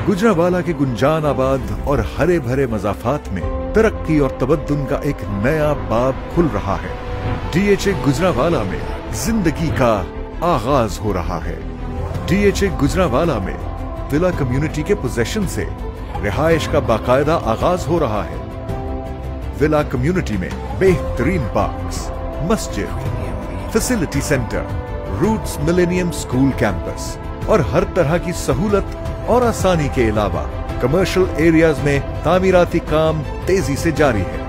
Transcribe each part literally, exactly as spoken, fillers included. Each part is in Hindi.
गुजरांवाला के गुंजान आबाद और हरे भरे मज़ाफात में तरक्की और तबद्दुन का एक नया बाब खुल रहा है। डीएचए गुजरांवाला में जिंदगी का आगाज हो रहा है। डीएचए गुजरांवाला में विला कम्युनिटी के पोजेशन से रिहाइश का बाकायदा आगाज हो रहा है। विला कम्युनिटी में बेहतरीन पार्क्स, मस्जिद, facility center, Roots Millennium School campus और हर तरह की सहूलत और आसानी के अलावा कमर्शियल एरियाज में तामीराती काम तेजी से जारी है।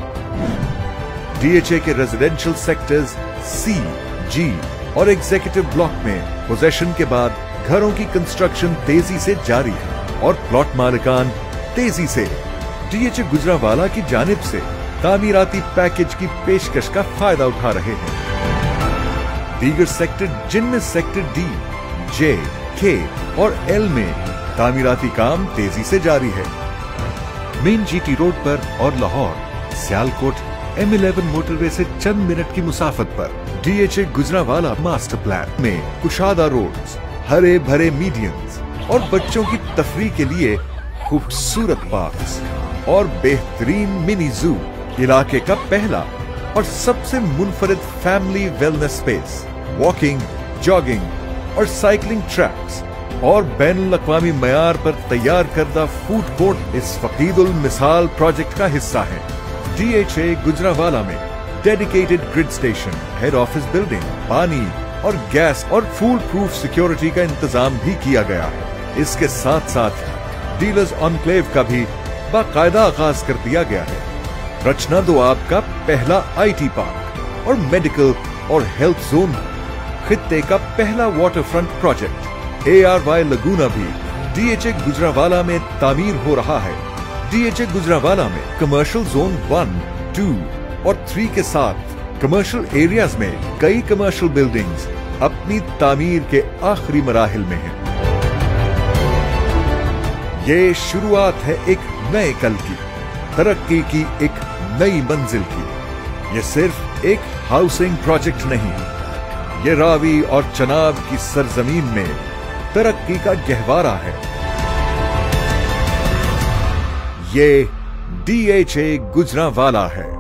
डीएचए के रेजिडेंशियल सेक्टर्स सी, जी और एग्जीक्यूटिव ब्लॉक में पोजेशन के बाद घरों की कंस्ट्रक्शन तेजी से जारी है और प्लॉट मालिकान तेजी से डीएचए गुजरांवाला की जानिब से तामीराती पैकेज की पेशकश का फायदा उठा रहे हैं। दीगर सेक्टर जिनमें सेक्टर डी, जे, के और एल में तामीराती काम तेजी से जारी है। मेन जीटी रोड पर और Lahore, Sialkot M eleven motorway से चंद मिनट की मुसाफत पर डीएचए गुजरांवाला मास्टर प्लान में कुशादा रोड्स, हरे भरे मीडियंस और बच्चों की तफरीह के लिए खूबसूरत पार्क्स और बेहतरीन मिनी जू, इलाके का पहला और सबसे मुनफरिद family wellness space, walking, jogging और साइकिलिंग ट्रैक्स और बैनुल-अक़वामी मयार पर तैयार करदा फूड कोर्ट इस फकीदुल मिसाल प्रोजेक्ट का हिस्सा है। डीएचए गुजरांवाला में dedicated grid station, head office building, पानी और गैस और फूल प्रूफ सिक्योरिटी का इंतजाम भी किया गया है। इसके साथ साथ डीलर्स ऑनक्लेव का भी बाकायदा आगाज कर दिया गया है। रचना दोआब का पहला आईटी पार्क और मेडिकल और हेल्थ जोन, खित्ते का पहला water front project A R Y Laguna भी डीएचए गुजरांवाला में तामीर हो रहा है। डीएचए गुजरांवाला में कमर्शियल जोन वन, टू और थ्री के साथ कमर्शियल एरियाज में कई कमर्शियल बिल्डिंग्स अपनी तामीर के आखिरी मराहिल में हैं। ये शुरुआत है एक नए कल की, तरक्की की एक नई मंजिल की। ये सिर्फ एक हाउसिंग प्रोजेक्ट नहीं, ये रावी और चनाब की सरजमीन में तरक्की का गहवारा है। ये डीएचए गुजरांवाला है।